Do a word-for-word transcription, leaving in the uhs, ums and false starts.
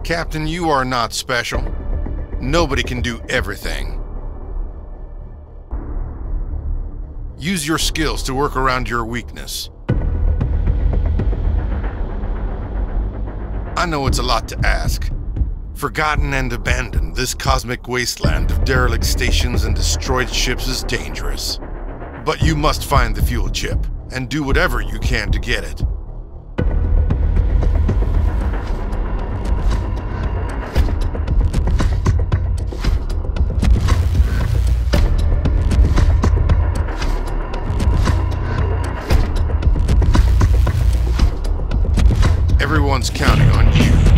Captain, you are not special. Nobody can do everything. Use your skills to work around your weakness. I know it's a lot to ask. Forgotten and abandoned, this cosmic wasteland of derelict stations and destroyed ships is dangerous. But you must find the fuel chip, and do whatever you can to get it. Everyone's counting on you.